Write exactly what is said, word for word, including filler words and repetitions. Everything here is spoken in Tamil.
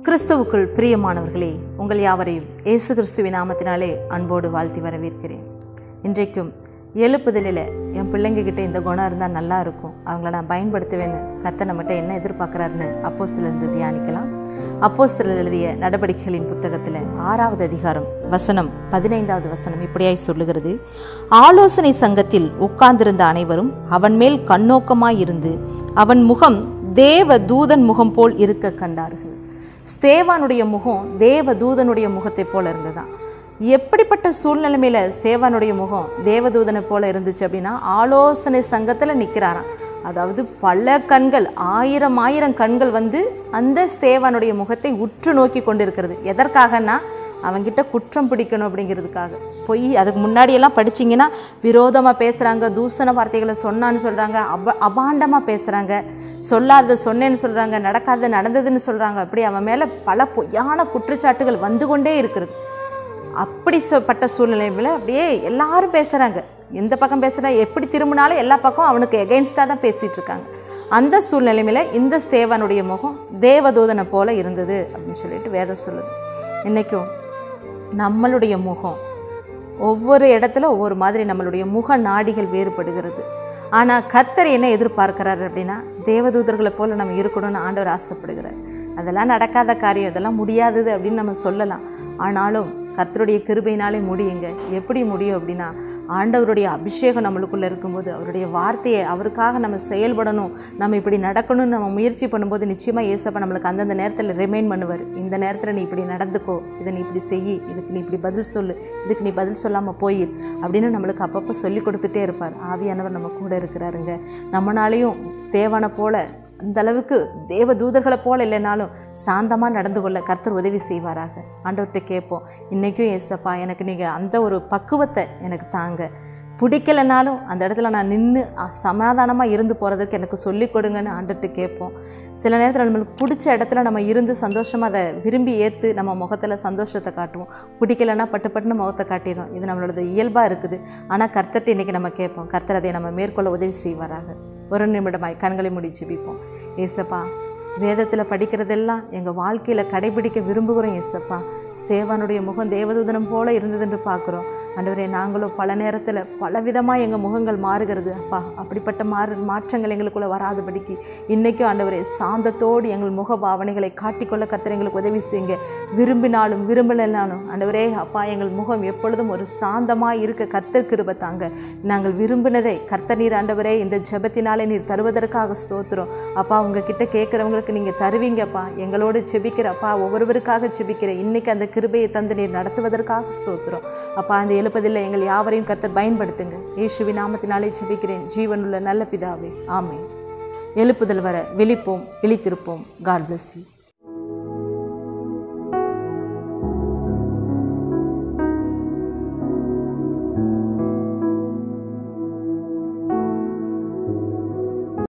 கிறிஸ்துவுக்குள் பிரியமானவர்களே, உங்கள் யாவரையும் இயேசு கிறிஸ்துவின் நாமத்தினாலே அன்போடு வாழ்த்தி வரவேற்கிறேன். இன்றைக்கும் எழுப்புதலில் என் பிள்ளைங்கக்கிட்ட இந்த குணம் இருந்தால் நல்லா இருக்கும், அவங்கள நான் பயன்படுத்துவேன்னு கர்த்தர் நம்மகிட்ட என்ன எதிர்பார்க்குறாருன்னு அப்போஸ்தலரிலிருந்து தியானிக்கலாம். அப்போஸ்தலர் எழுதிய நடவடிக்கைகளின் புத்தகத்தில் ஆறாவது அதிகாரம் வசனம் பதினைந்தாவது வசனம் இப்படியாய் சொல்லுகிறது. ஆலோசனை சங்கத்தில் உட்கார்ந்திருந்த அனைவரும் அவன் மேல் கண்ணோக்கமாயிருந்து அவன் முகம் தேவ தூதன் முகம் போல் இருக்க கண்டார்கள். ஸ்தேவானுடைய முகம் தேவ தூதனுடைய முகத்தை போல இருந்ததுதான். எப்படிப்பட்ட சூழ்நிலைமையில ஸ்தேவானுடைய முகம் தேவதூதனை போல இருந்துச்சு அப்படின்னா, ஆலோசனை சங்கத்தில் நிற்கிறாராம். அதாவது பல கண்கள், ஆயிரம் ஆயிரம் கண்கள் வந்து அந்த ஸ்தேவானுடைய முகத்தை உற்று நோக்கி கொண்டிருக்கிறது. எதற்காகனா அவங்கிட்ட குற்றம் பிடிக்கணும் அப்படிங்கிறதுக்காக. பொய் அதுக்கு முன்னாடியெல்லாம் படிச்சிங்கன்னா விரோதமாக பேசுகிறாங்க, தூசண வார்த்தைகளை சொன்னான்னு சொல்கிறாங்க, அப அபாண்டமாக பேசுகிறாங்க, சொல்லாததை சொன்னேன்னு சொல்கிறாங்க, நடக்காதது நடந்ததுன்னு சொல்கிறாங்க. அப்படி அவன் மேலே பல பொய்யான குற்றச்சாட்டுகள் வந்து கொண்டே இருக்கிறது. அப்படிப்பட்ட சூழ்நிலையில் அப்படியே எல்லாரும் பேசுகிறாங்க. எந்த பக்கம் பேசுகிறா, எப்படி திரும்பினாலும் எல்லா பக்கம் அவனுக்கு எகெயின்ஸ்டாக தான் பேசிகிட்டு இருக்காங்க. அந்த சூழ்நிலையில் இந்த ஸ்தேவானுடைய முகம் தேவதூதனை போல இருந்தது அப்படின்னு சொல்லிட்டு வேதம் சொல்லுது. இன்றைக்கும் நம்மளுடைய முகம் ஒவ்வொரு இடத்துல ஒவ்வொரு மாதிரி நம்மளுடைய முக நாடிகள் வேறுபடுகிறது. ஆனால் கர்த்தர் என்ன எதிர்பார்க்கிறார் அப்படின்னா, தேவதூதர்களை போல் நம்ம இருக்கணும்னு ஆண்டவர் ஆசைப்படுகிறார். அதெல்லாம் நடக்காத காரியம், இதெல்லாம் முடியாதது அப்படின்னு நம்ம சொல்லலாம். ஆனாலும் கர்த்தருடைய கிருபையினாலே முடியுங்க. எப்படி முடியும் அப்படின்னா, ஆண்டவருடைய அபிஷேகம் நம்மளுக்குள்ளே இருக்கும்போது, அவருடைய வார்த்தையை அவருக்காக நம்ம செயல்படணும், நம்ம இப்படி நடக்கணும்னு நம்ம முயற்சி பண்ணும்போது நிச்சயமாக ஏசப்பா நம்மளுக்கு அந்தந்த நேரத்தில் ரிமைண்ட் பண்ணுவார். இந்த நேரத்தில் நீ இப்படி நடந்துக்கோ, இதை நீ இப்படி செய், இதுக்கு நீ இப்படி பதில் சொல்லு, இதுக்கு நீ பதில் சொல்லாமல் போயிரு அப்படின்னு நம்மளுக்கு அப்பப்போ சொல்லி கொடுத்துட்டே இருப்பார். ஆவியானவர் நம்ம கூட இருக்கிறாருங்க. நம்மளாலையும் ஸ்தேவானை போல அந்த அளவுக்கு தேவ தூதர்களை போல இல்லைனாலும் சாந்தமாக நடந்து கொள்ள கர்த்தர் உதவி செய்வாராக. ஆண்டவர்கிட்ட கேட்போம், இன்றைக்கும் ஏசப்பா எனக்கு நீங்கள் அந்த ஒரு பக்குவத்தை எனக்கு தாங்க, பிடிக்கலைனாலும் அந்த இடத்துல நான் நின்று சமாதானமாக இருந்து போகிறதுக்கு எனக்கு சொல்லிக் கொடுங்கன்னு ஆண்டவர்கிட்ட கேட்போம். சில நேரத்தில் நம்மளுக்கு பிடிச்ச இடத்துல நம்ம இருந்து சந்தோஷமாக அதை விரும்பி ஏற்று நம்ம முகத்தில் சந்தோஷத்தை காட்டுவோம். பிடிக்கலைன்னா பட்டு பட்டுன்னு முகத்தை காட்டிடும். இது நம்மளோட இயல்பாக இருக்குது. ஆனால் கர்த்தர்கிட்ட இன்றைக்கி நம்ம கேட்போம், கர்த்தர் அதை நம்ம மேற்கொள்ள உதவி செய்வாராக. ஒரு நிமிடமாய் கண்களை மூடி ஜெபிப்போம். ஏசப்பா, வேதத்தில் படிக்கிறதெல்லாம் எங்கள் வாழ்க்கையில் கடைபிடிக்க விரும்புகிறோம். ஏசப்பா, ஸ்தேவானுடைய முகம் தேவதூதனம் போல இருந்ததுன்னு பார்க்குறோம். ஆண்டவரே, நாங்களும் பல நேரத்தில் பல விதமாக எங்கள் முகங்கள் மாறுகிறது. அப்பா, அப்படிப்பட்ட மாறு மாற்றங்கள் எங்களுக்குள்ளே வராதபடிக்கு இன்றைக்கும் ஆண்டவரே சாந்தத்தோடு எங்கள் முக பாவனைகளை காட்டிக்கொள்ள கர்த்தர் எங்களுக்கு உதவி செய்யுங்க. விரும்பினாலும் விரும்பலைனாலும் ஆண்டவரே அப்பா, எங்கள் முகம் எப்பொழுதும் ஒரு சாந்தமாக இருக்க கர்த்தர் கிருபை தாங்க. நாங்கள் விரும்பினதை கர்த்தர் நீர் ஆண்டவரே இந்த ஜெபத்தினாலே நீர் தருவதற்காக ஸ்தோத்திரம். அப்பா, உங்ககிட்ட கேட்குறவங்களுக்கு நீங்கள் தருவீங்கப்பா. எங்களோடு செபிக்கிறப்பா, ஒவ்வொருவருக்காக செபிக்கிற இன்னைக்கு அந்த கிருபையை தந்து நீர் நடத்துவதற்காக ஸ்தோத்திரம். அப்பா, அந்த எழுப்பதில் எங்கள் யாவரையும் கர்த்தர் பயன்படுத்துங்க. இயேசுவின் நாமத்தினாலே செபிக்கிறேன் ஜீவனுள்ள நல்ல பிதாவே, ஆமென். எழுப்புதல் வர விழிப்போம், விழித்திருப்போம். God bless you.